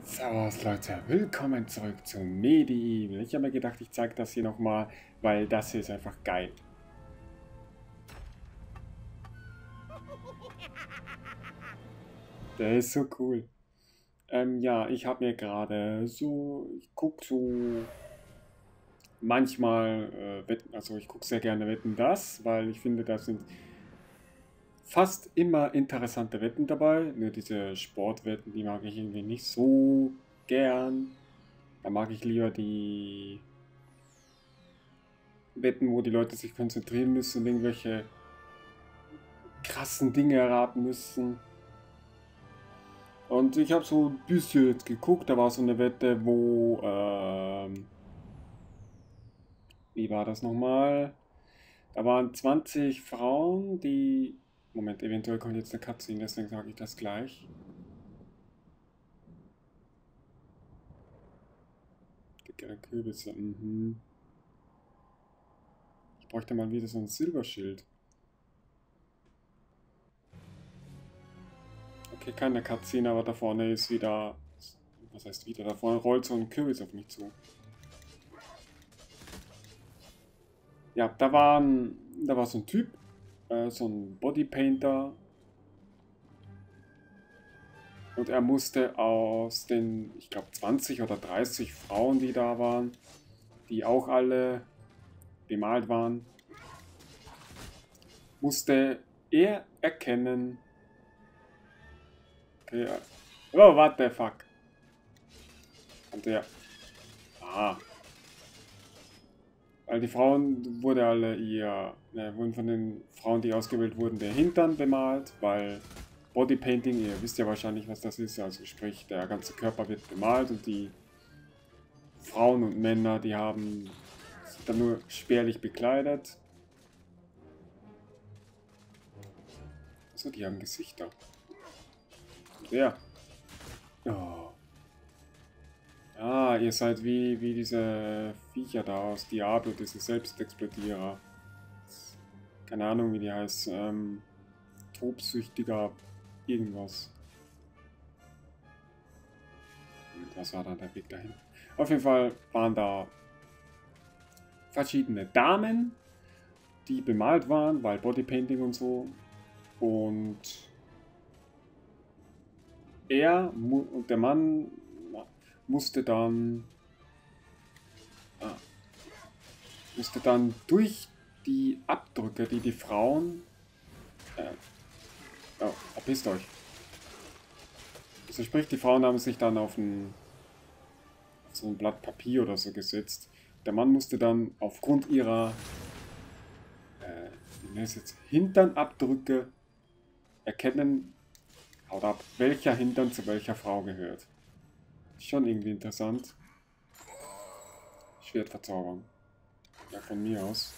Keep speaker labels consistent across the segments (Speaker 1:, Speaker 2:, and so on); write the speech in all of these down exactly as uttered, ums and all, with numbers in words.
Speaker 1: Servus Leute, willkommen zurück zu Medieval. Ich habe mir gedacht, ich zeige das hier nochmal, weil das hier ist einfach geil. Der ist so cool. Ähm, ja, ich habe mir gerade so, ich gucke so manchmal äh, Wetten, also ich gucke sehr gerne Wetten das, weil ich finde, da sind fast immer interessante Wetten dabei. Nur diese Sportwetten, die mag ich irgendwie nicht so gern. Da mag ich lieber die Wetten, wo die Leute sich konzentrieren müssen und irgendwelche krassen Dinge erraten müssen. Und ich habe so ein bisschen jetzt geguckt, da war so eine Wette, wo, ähm, wie war das nochmal? Da waren zwanzig Frauen, die, Moment, eventuell kommt jetzt eine Cutscene, deswegen sage ich das gleich. Dickere Kürbisse, mhm. Ich bräuchte mal wieder so ein Silberschild. Okay, keine Cutscene, aber da vorne ist wieder, was heißt wieder, da vorne rollt so ein Kürbis auf mich zu. Ja, da war, ein, da war so ein Typ, äh, so ein Bodypainter. Und er musste aus den, ich glaube, zwanzig oder dreißig Frauen, die da waren, die auch alle bemalt waren, musste er erkennen. Okay, ja. Oh, what the fuck? Und der. Ah. Weil die Frauen wurde alle ihr, ne, wurden von den Frauen, die ausgewählt wurden, der Hintern bemalt, weil Bodypainting, ihr wisst ja wahrscheinlich, was das ist, also sprich, der ganze Körper wird bemalt und die Frauen und Männer, die haben sind dann nur spärlich bekleidet. So, die haben Gesichter. Der. Oh. Ah, ihr seid wie, wie diese Viecher da aus Diablo, diese Selbstexplodierer. Keine Ahnung, wie die heißt. Ähm, tobsüchtiger irgendwas. Und was war dann der Weg dahin? Auf jeden Fall waren da verschiedene Damen, die bemalt waren, weil Bodypainting und so. Und er und der Mann musste dann ah, musste dann durch die Abdrücke, die die Frauen äh, oh, verpisst euch. Also sprich, die Frauen haben sich dann auf ein, auf so ein Blatt Papier oder so gesetzt. Der Mann musste dann aufgrund ihrer äh, wie nennt es jetzt, Hinternabdrücke erkennen, haut ab, welcher Hintern zu welcher Frau gehört. Schon irgendwie interessant. Schwert verzaubern. Ja, von mir aus.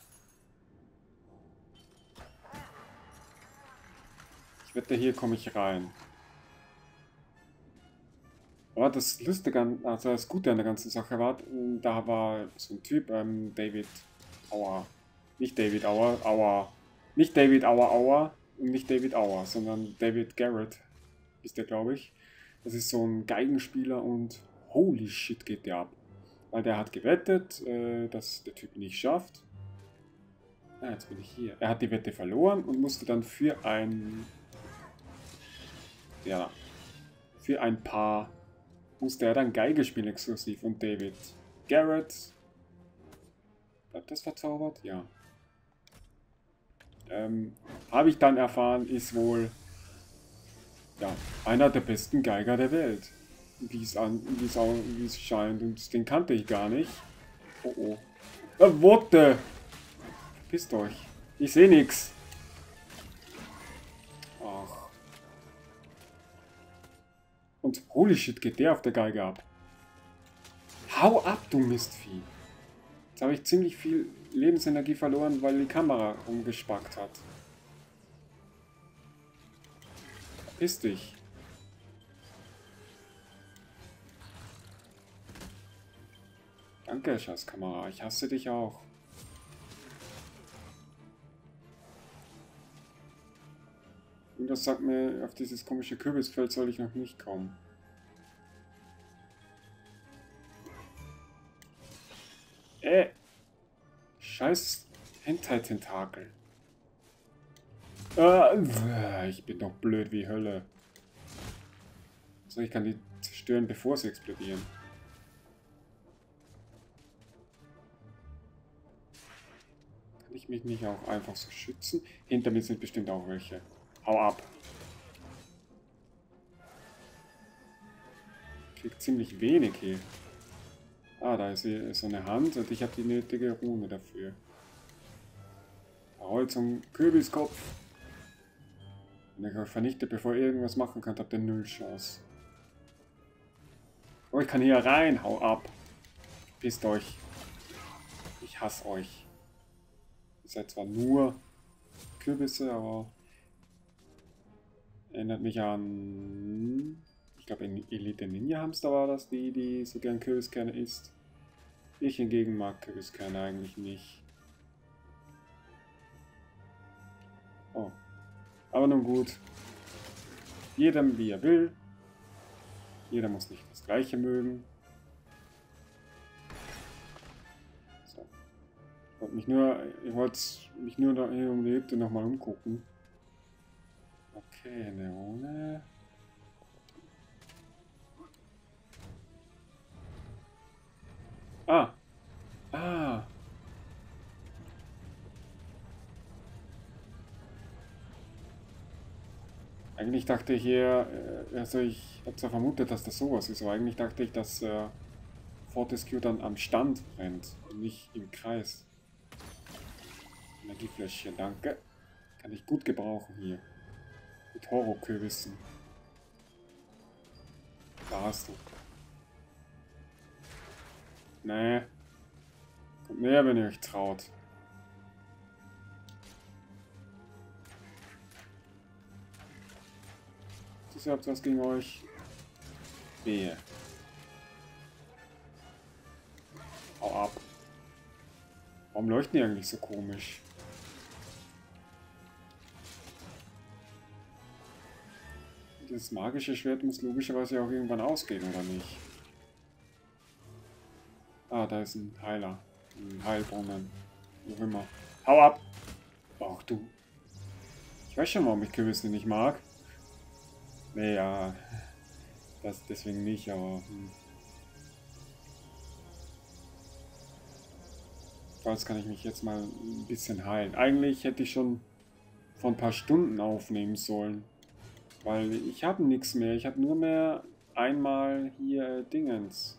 Speaker 1: Ich wette, hier komme ich rein. Aber das Lustige an, also das Gute an der ganzen Sache war, da war so ein Typ, ähm, David Auer. Nicht David Auer, Auer. Nicht David Auer Auer und nicht David Auer, sondern David Garrett ist der, glaube ich. Das ist so ein Geigenspieler und holy shit geht der ab. Weil der hat gewettet, äh, dass der Typ nicht schafft. Ah, jetzt bin ich hier. Er hat die Wette verloren und musste dann für ein... Ja, für ein Paar musste er dann Geige spielen exklusiv und David Garrett. Bleibt das verzaubert? Ja. Ähm, habe ich dann erfahren, ist wohl ja, einer der besten Geiger der Welt. Wie es an, wie es, auch, wie es scheint. Und den kannte ich gar nicht. Oh oh. Äh, what the? Verpisst euch. Ich sehe nichts. Ach. Und holy shit, geht der auf der Geige ab. Hau ab, du Mistvieh. Jetzt habe ich ziemlich viel Lebensenergie verloren, weil die Kamera umgespackt hat. Verpiss dich. Danke, Scheißkamera. Ich hasse dich auch. Und das sagt mir, auf dieses komische Kürbisfeld soll ich noch nicht kommen. Äh. Scheiß Hentai-Tentakel. Äh, ich bin doch blöd wie Hölle. So, ich kann die zerstören, bevor sie explodieren. Kann ich mich nicht auch einfach so schützen? Hinter mir sind bestimmt auch welche. Hau ab. Kriegt ziemlich wenig hier. Ah, da ist so eine Hand und ich habe die nötige Rune dafür. Holz zum Kürbiskopf. Wenn ich euch vernichte, bevor ihr irgendwas machen könnt, habt ihr null Chance. Oh, ich kann hier rein. Hau ab. Pisst euch. Ich hasse euch. Ihr seid zwar nur Kürbisse, aber erinnert mich an... Ich glaube, in Elite Ninja Hamster war das, die, die so gern Kürbiskerne isst. Ich hingegen mag Kürbiskerne eigentlich nicht. Oh. Aber nun gut. Jedem wie er will. Jeder muss nicht das Gleiche mögen. So. Ich wollte mich nur, ich wollte mich nur noch hier um die Hütte nochmal umgucken. Okay, Neone. Ah. Ah. Eigentlich dachte ich hier, also ich habe zwar vermutet, dass das sowas ist, aber eigentlich dachte ich, dass äh, Fortescue dann am Stand brennt und nicht im Kreis. Energiefläschchen, danke. Kann ich gut gebrauchen hier. Mit Horrorkürbissen. Da hast du. Nee. Kommt näher, wenn ihr euch traut. Ihr habt was gegen euch. Wehe. Hau ab. Warum leuchten die eigentlich so komisch? Das magische Schwert muss logischerweise auch irgendwann ausgehen, oder nicht? Ah, da ist ein Heiler. Ein Heilbrunnen. Wie auch immer. Hau ab! Ach du. Ich weiß schon, warum ich Kürbisse nicht mag. Nee, ja, das deswegen nicht, aber... Hm. Falls kann ich mich jetzt mal ein bisschen heilen. Eigentlich hätte ich schon vor ein paar Stunden aufnehmen sollen. Weil ich habe nichts mehr. Ich habe nur mehr einmal hier Dingens.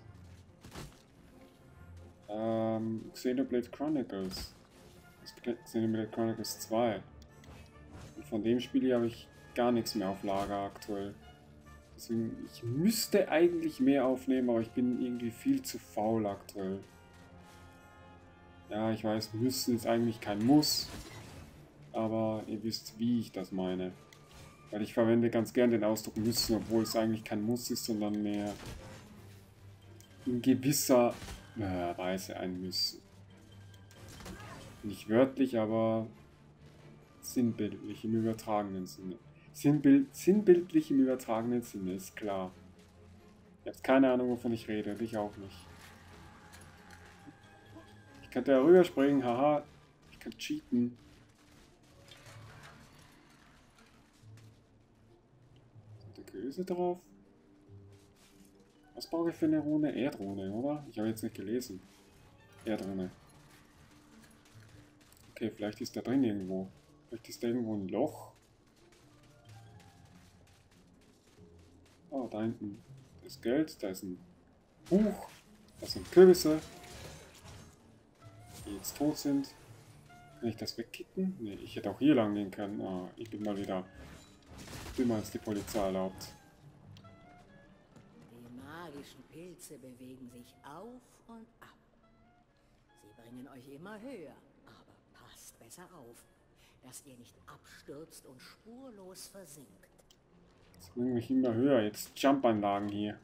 Speaker 1: Ähm, Xenoblade Chronicles. Xenoblade Chronicles zwei. Und von dem Spiel hier habe ich gar nichts mehr auf Lager aktuell. Deswegen, ich müsste eigentlich mehr aufnehmen, aber ich bin irgendwie viel zu faul aktuell. Ja, ich weiß, müssen ist eigentlich kein Muss. Aber ihr wisst, wie ich das meine. Weil ich verwende ganz gern den Ausdruck müssen, obwohl es eigentlich kein Muss ist, sondern mehr in gewisser äh, Weise ein Müssen. Nicht wörtlich, aber sinnbildlich im übertragenen Sinne. Sinnbild, sinnbildlich im übertragenen Sinne, ist klar. Ihr habt keine Ahnung, wovon ich rede, und ich auch nicht. Ich könnte ja rüberspringen, haha. Ich kann cheaten. Sind da Größe drauf? Was brauche ich für eine Rune? Erdrune, oder? Ich habe jetzt nicht gelesen. Erdrune. Okay, vielleicht ist da drin irgendwo. Vielleicht ist da irgendwo ein Loch. Oh, da hinten ist Geld, da ist ein Buch, da sind Kürbisse, die jetzt tot sind. Kann ich das wegkicken? Ne, ich hätte auch hier lang gehen können. Oh, ich bin mal wieder dümmer als die Polizei erlaubt.
Speaker 2: Die magischen Pilze bewegen sich auf und ab. Sie bringen euch immer höher, aber passt besser auf, dass ihr nicht abstürzt und spurlos versinkt.
Speaker 1: Das bringt mich immer höher. Jetzt Jump-Anlagen hier.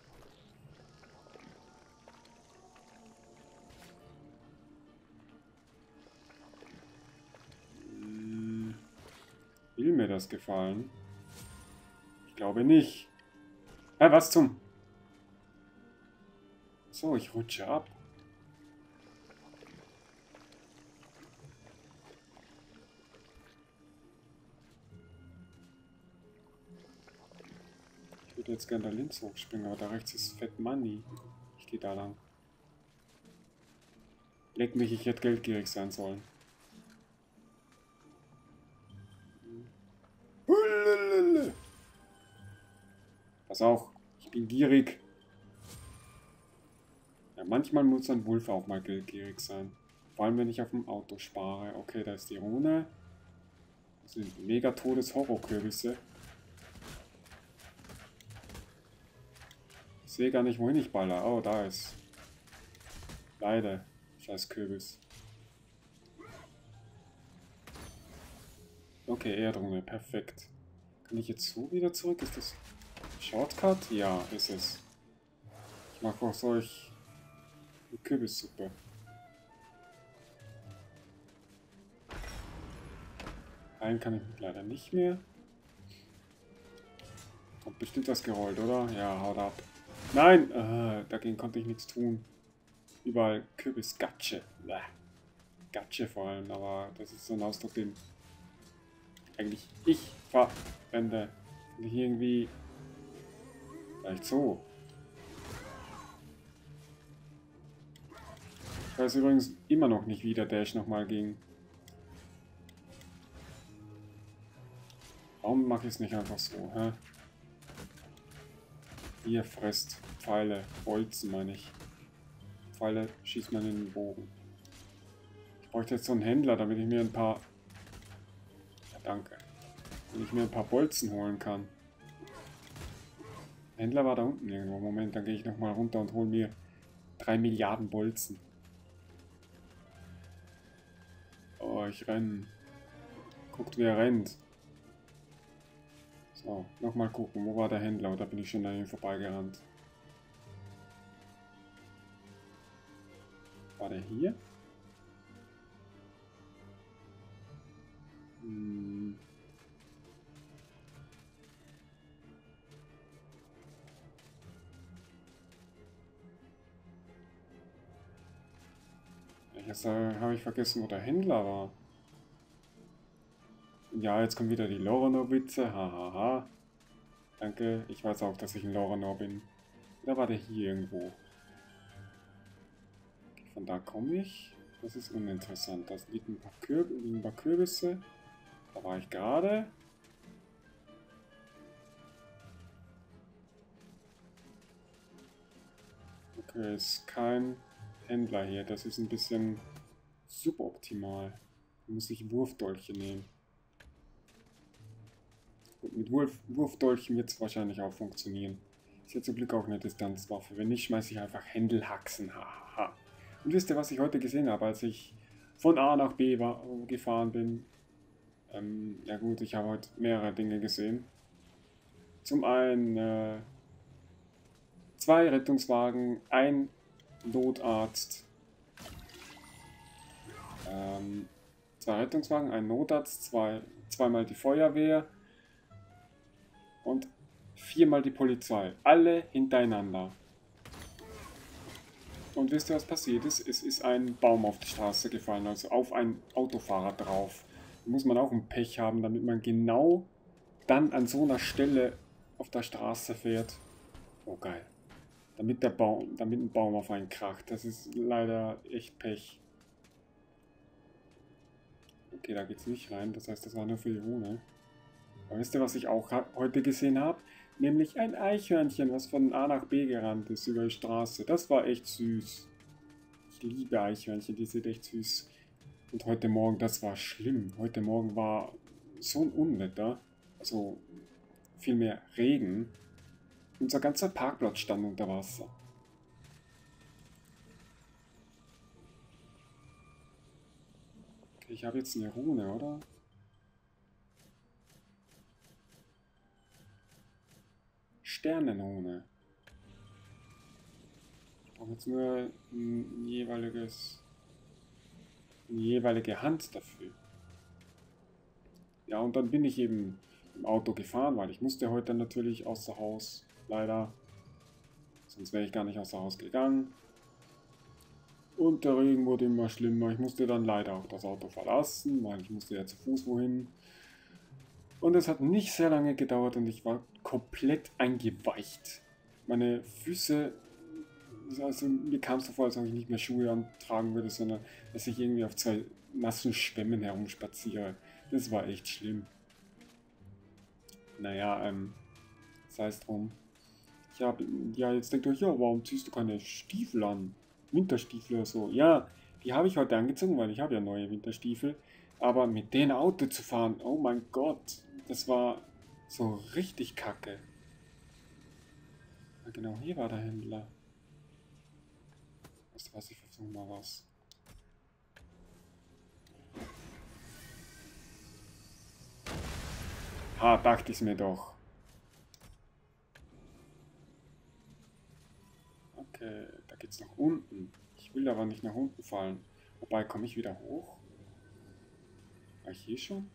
Speaker 1: Hm, will mir das gefallen? Ich glaube nicht. Hä, was zum? So, ich rutsche ab. Ich würde jetzt gerne da links hochspringen, aber da rechts ist Fat Money. Ich gehe da lang. Leck mich, ich hätte geldgierig sein sollen. Pass auf, ich bin gierig. Ja, manchmal muss ein Wolf auch mal geldgierig sein. Vor allem, wenn ich auf dem Auto spare. Okay, da ist die Rune. Das sind mega todes Horrorkürbisse. Ich sehe gar nicht, wohin ich baller. Oh, da ist. Leider. Scheiß Kürbis. Okay, Erdrune. Perfekt. Kann ich jetzt so wieder zurück? Ist das Shortcut? Ja, ist es. Ich mache aus euch eine Kürbissuppe. Einen kann ich leider nicht mehr. Kommt bestimmt was gerollt, oder? Ja, haut ab. Nein! Äh, dagegen konnte ich nichts tun. Überall Kürbisgatsche. Gatsche vor allem, aber das ist so ein Ausdruck, den eigentlich ich verwende. Und ich irgendwie... Vielleicht so. Ich weiß übrigens immer noch nicht, wie der Dash nochmal ging. Warum mache ich es nicht einfach so, hä? Ihr fresst Pfeile, Bolzen meine ich. Pfeile schießt man in den Bogen. Ich bräuchte jetzt so einen Händler, damit ich mir ein paar... Ja, danke. Damit ich mir ein paar Bolzen holen kann. Der Händler war da unten irgendwo. Moment, dann gehe ich nochmal runter und hole mir drei Milliarden Bolzen. Oh, ich renne. Guckt, wie er rennt. So, nochmal gucken, wo war der Händler? Oder bin ich schon an ihm vorbeigerannt? War der hier? Hm. Jetzt äh, habe ich vergessen, wo der Händler war. Ja, jetzt kommt wieder die Loranor-Witze. Hahaha. Danke, ich weiß auch, dass ich ein Loranor bin. Da war der hier irgendwo. Okay, von da komme ich. Das ist uninteressant. Da liegen ein paar, Kür liegen ein paar Kürbisse. Da war ich gerade. Okay, ist kein Händler hier. Das ist ein bisschen suboptimal. Da muss ich Wurfdolche nehmen. Gut, mit Wurf Wurfdolchen wird es wahrscheinlich auch funktionieren. Ist ja zum Glück auch eine Distanzwaffe. Wenn nicht, schmeiße ich einfach Händelhaxen. Hahaha. Und wisst ihr, was ich heute gesehen habe, als ich von A nach B war, gefahren bin? Ähm, ja gut, ich habe heute mehrere Dinge gesehen. Zum einen äh, zwei Rettungswagen, ein Notarzt. Ähm, zwei Rettungswagen, ein Notarzt, zwei, zweimal die Feuerwehr und viermal die Polizei. Alle hintereinander. Und wisst ihr, was passiert ist? Es ist ein Baum auf die Straße gefallen, also auf ein Autofahrer drauf. Da muss man auch ein Pech haben, damit man genau dann an so einer Stelle auf der Straße fährt. Oh geil. Damit der Baum, damit ein Baum auf einen kracht. Das ist leider echt Pech. Okay, da geht's nicht rein. Das heißt, das war nur für die Rune. Aber wisst ihr, was ich auch heute gesehen habe? Nämlich ein Eichhörnchen, was von A nach B gerannt ist über die Straße. Das war echt süß. Ich liebe Eichhörnchen, die sind echt süß. Und heute Morgen, das war schlimm. Heute Morgen war so ein Unwetter. Also vielmehr Regen. Unser ganzer Parkplatz stand unter Wasser. Okay, ich habe jetzt eine Rune, oder? Sternenrune. Ich brauche jetzt nur ein jeweiliges, eine jeweilige Hand dafür. Ja, und dann bin ich eben im Auto gefahren, weil ich musste heute natürlich außer Haus, leider. Sonst wäre ich gar nicht außer Haus gegangen. Und der Regen wurde immer schlimmer. Ich musste dann leider auch das Auto verlassen, weil ich musste ja zu Fuß wohin. Und es hat nicht sehr lange gedauert und ich war komplett eingeweicht. Meine Füße, also mir kam es so vor, als ob ich nicht mehr Schuhe antragen würde, sondern dass ich irgendwie auf zwei nassen Schwämmen herumspaziere. Das war echt schlimm. Naja, ähm, sei es drum. Ich hab, ja, jetzt denkt euch, ja, warum ziehst du keine Stiefel an? Winterstiefel oder so. Ja, die habe ich heute angezogen, weil ich habe ja neue Winterstiefel. Aber mit denen Auto zu fahren, oh mein Gott, das war so richtig kacke. Ja, genau, hier war der Händler. Weißt du was, ich versuche mal was. Ha, dachte ich mir doch. Okay, da geht's nach unten. Ich will aber nicht nach unten fallen. Wobei, komme ich wieder hoch? War ich hier schon?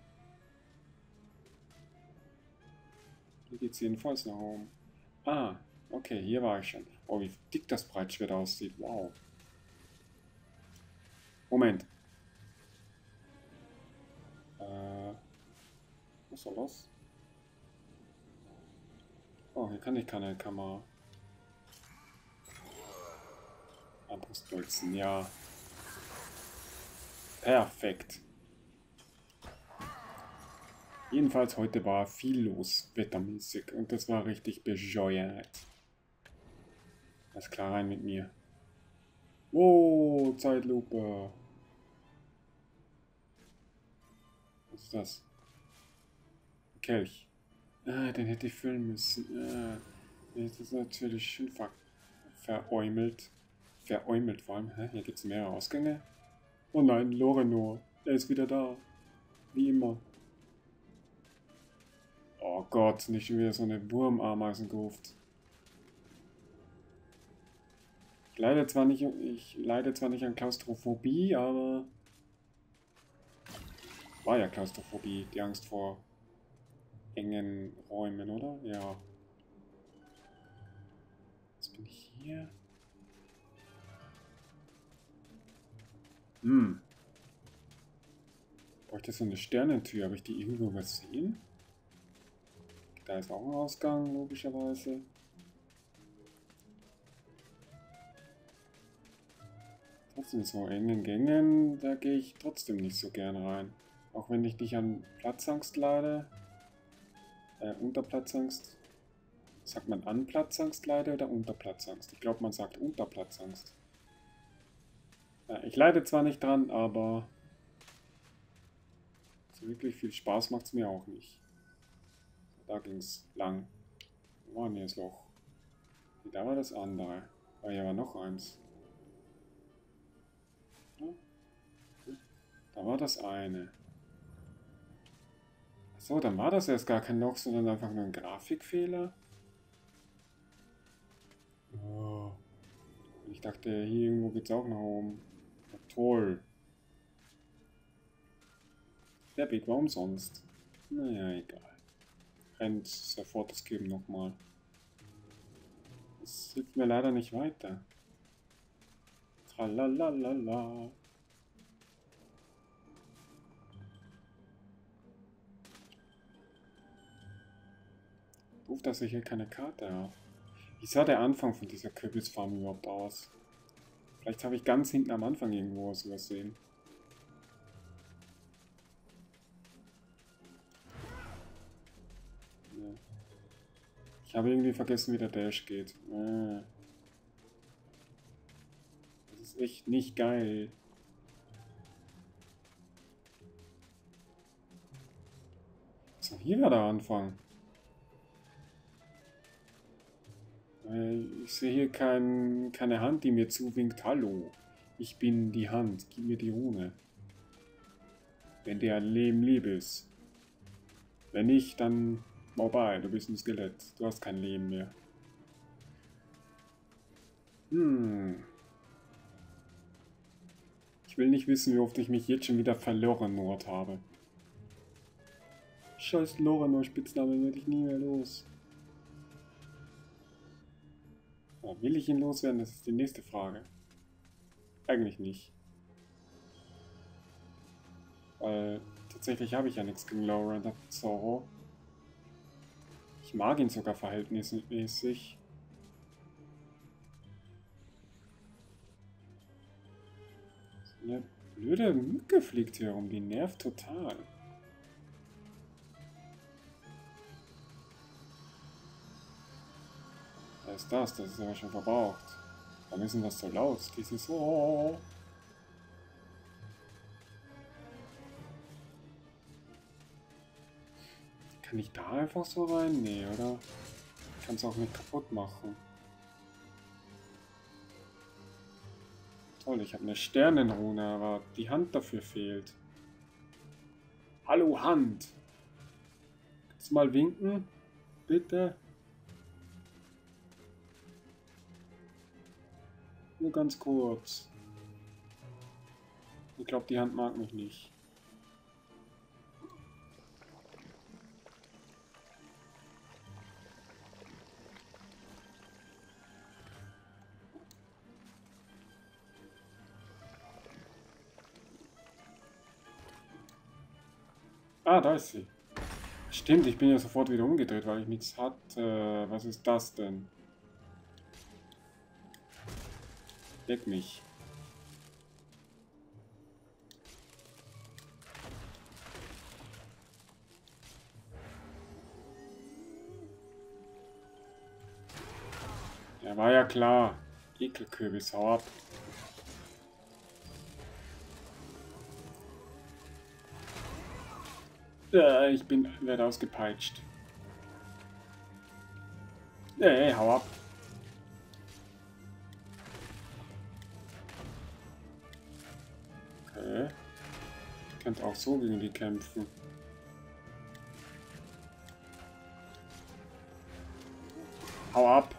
Speaker 1: Hier geht's jedenfalls nach oben. Ah, okay, hier war ich schon. Oh, wie dick das Breitschwert aussieht. Wow. Moment. Äh, was soll das? Oh, hier kann ich keine Kamera. Armbrustbolzen, ja. Perfekt. Jedenfalls heute war viel los, wettermäßig. Und das war richtig bescheuert. Alles klar, rein mit mir. Wow, Zeitlupe. Was ist das? Ein Kelch. Ah, den hätte ich füllen müssen. Ah, jetzt ist natürlich schön ver veräumelt. Veräumelt vor allem. Hä? Hier gibt es mehrere Ausgänge. Oh nein, Lorenor. Er ist wieder da. Wie immer. Oh Gott, nicht schon wieder so eine Wurmameisengruft. Ich leide zwar nicht, ich leide zwar nicht an Klaustrophobie, aber war ja Klaustrophobie, die Angst vor engen Räumen, oder? Ja. Jetzt bin ich hier. Hm. Bräuchte so eine Sternentür. Habe ich die irgendwo übersehen? Da ist auch ein Ausgang, logischerweise. Trotzdem so engen Gängen, da gehe ich trotzdem nicht so gern rein. Auch wenn ich nicht an Platzangst leide. Äh, unter Platzangst. Sagt man an Platzangst leide oder unter Platzangst? Ich glaube, man sagt unter Platzangst. Ja, ich leide zwar nicht dran, aber so wirklich viel Spaß macht es mir auch nicht. Da ging es lang. Wo war denn hier das Loch? Da war das andere. Oh, hier war noch eins. Ja. Da war das eine. So, dann war das erst gar kein Loch, sondern einfach nur ein Grafikfehler. Oh. Ich dachte, hier irgendwo geht es auch nach oben. Ja, toll. Der Weg war umsonst. Naja, egal. Rennt sofort das Geben nochmal. Das hilft mir leider nicht weiter. Tralalala. Doof, dass ich hier keine Karte habe. Wie sah der Anfang von dieser Kürbisfarm überhaupt aus? Vielleicht habe ich ganz hinten am Anfang irgendwo was übersehen. Ja. Ich habe irgendwie vergessen, wie der Dash geht. Ah. Das ist echt nicht geil. So, hier war der Anfang. Ich sehe hier kein, keine Hand, die mir zuwinkt. Hallo, ich bin die Hand. Gib mir die Rune. Wenn der Leben lieb ist. Wenn nicht, dann vorbei. Du bist ein Skelett. Du hast kein Leben mehr. Hm. Ich will nicht wissen, wie oft ich mich jetzt schon wieder verloren Nord habe. Scheiß Lorenor-Spitzname werde ich nie mehr los. Oh, will ich ihn loswerden? Das ist die nächste Frage. Eigentlich nicht. Weil Tatsächlich habe ich ja nichts gegen Lowrider Zorro. Ich mag ihn sogar verhältnismäßig. So eine blöde Mücke fliegt hier rum, die nervt total. Was ist das? Das ist aber schon verbraucht. Warum ist denn das so laut? Dieses Oh. Kann ich da einfach so rein? Nee, oder? Ich kann es auch nicht kaputt machen. Toll, ich habe eine Sternenrune, aber die Hand dafür fehlt. Hallo Hand! Kannst du mal winken? Bitte? Nur ganz kurz. Ich glaube, die Hand mag mich nicht. Ah, da ist sie. Stimmt, ich bin ja sofort wieder umgedreht, weil ich nichts hatte. Was ist das denn? Deck mich. Ja, war ja klar. Ekelkürbis, hau ab. Äh, ich bin, werde ausgepeitscht. Ey, hau ab. Okay. Ich könnte auch so gegen die kämpfen. Hau ab.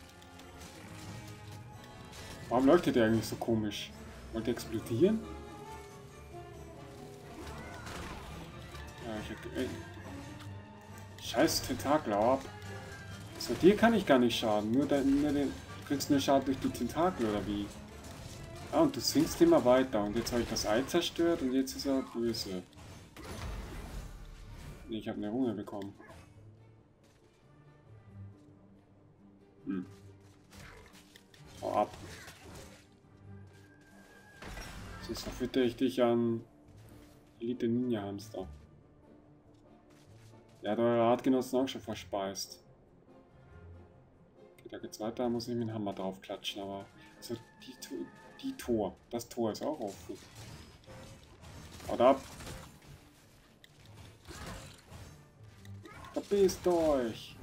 Speaker 1: Warum leuchtet der eigentlich so komisch? Wollte explodieren? Ja, ich hab, ey. Scheiß Tentakel, hau ab. So, dir kann ich gar nicht schaden. Nur, der, nur den, du kriegst nur Schaden durch die Tentakel, oder wie? Ah, und du swingst immer weiter. Und jetzt habe ich das Ei zerstört und jetzt ist er böse. Nee, ich habe eine Runde bekommen. Hm. Hau ab. Jetzt verfütter ich dich an Elite Ninja Hamster. Der hat eure Artgenossen auch schon verspeist. Okay, da geht's weiter, da muss ich mit dem Hammer drauf klatschen, aber so die, die Tor, das Tor ist auch offen. Haut ab! Verpisst euch!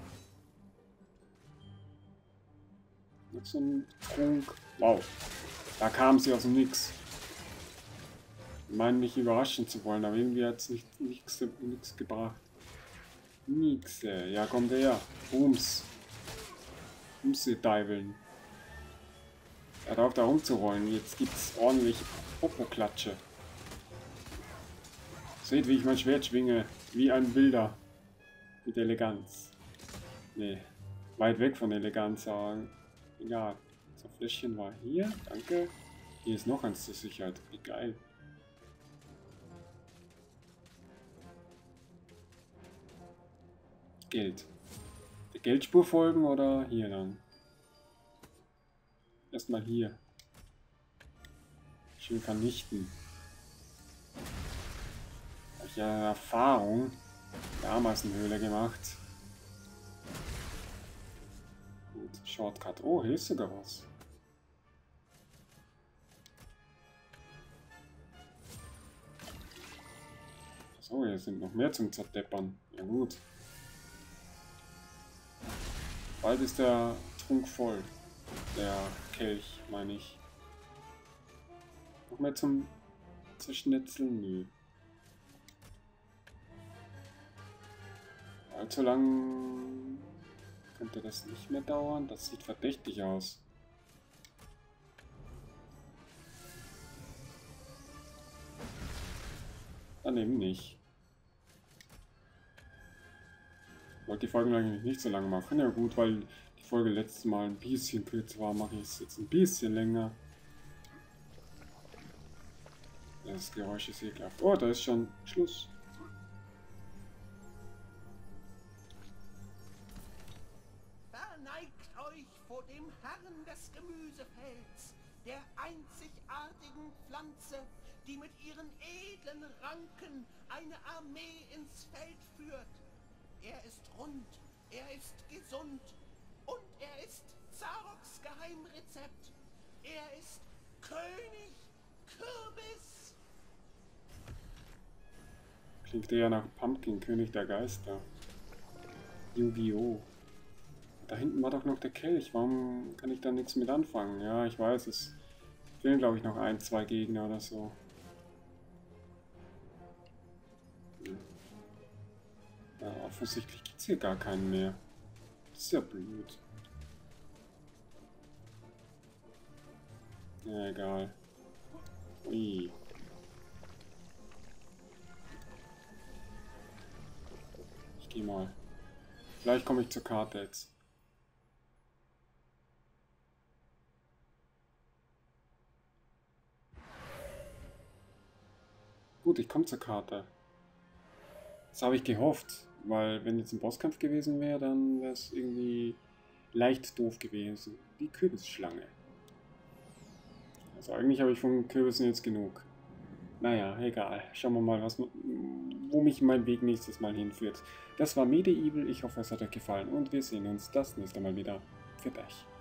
Speaker 1: Noch so ein Trunk. Wow, da kam sie aus dem Nix. Ich meine, mich überraschen zu wollen, aber irgendwie hat es nicht, nichts, nichts gebracht. Nix, ja, kommt her. Booms. Bumse diveln. Er darf da rumzurollen. Jetzt gibt's ordentlich Popo-Klatsche. Seht, wie ich mein Schwert schwinge. Wie ein Wilder. Mit Eleganz. Nee. Weit weg von Eleganz, aber egal. So, Fläschchen war hier. Danke. Hier ist noch eins zur Sicherheit. Wie geil. Geld. Der Geldspur folgen oder hier lang? Erstmal hier. Schön vernichten. Habe ich ja Erfahrung in der Ameisenhöhle gemacht. Gut, Shortcut. Oh, hier ist sogar was. So, hier sind noch mehr zum Zerdeppern. Ja gut. Bald ist der Trunk voll. Der Kelch, meine ich. Noch mehr zum Zerschnitzeln? Nö. Allzu lang könnte das nicht mehr dauern. Das sieht verdächtig aus. Dann eben nicht. Ich wollte die Folge eigentlich nicht so lange machen. Ja gut, weil die Folge letztes Mal ein bisschen kürzer war, mache ich es jetzt ein bisschen länger. Das Geräusch ist ekelhaft. Oh, da ist schon Schluss.
Speaker 3: Beugt euch vor dem Herrn des Gemüsefelds, der einzigartigen Pflanze, die mit ihren edlen Ranken eine Armee ins Feld führt. Er ist rund, er ist gesund und er ist Zaroks Geheimrezept. Er ist König Kürbis.
Speaker 1: Klingt eher nach Pumpkin, König der Geister. Yu-Gi-Oh! Da hinten war doch noch der Kelch. Warum kann ich da nichts mit anfangen? Ja, ich weiß, es fehlen, glaube ich, noch ein, zwei Gegner oder so. Hm. Ja, offensichtlich gibt es hier gar keinen mehr. Das ist ja blöd. Ja, egal. Ui. Ich gehe mal. Vielleicht komme ich zur Karte jetzt. Gut, ich komme zur Karte. Das habe ich gehofft, weil wenn jetzt ein Bosskampf gewesen wäre, dann wäre es irgendwie leicht doof gewesen. Die Kürbisschlange. Also eigentlich habe ich von Kürbissen jetzt genug. Naja, egal. Schauen wir mal, was, wo mich mein Weg nächstes Mal hinführt. Das war Medieval. Ich hoffe, es hat euch gefallen und wir sehen uns das nächste Mal wieder. Für euch.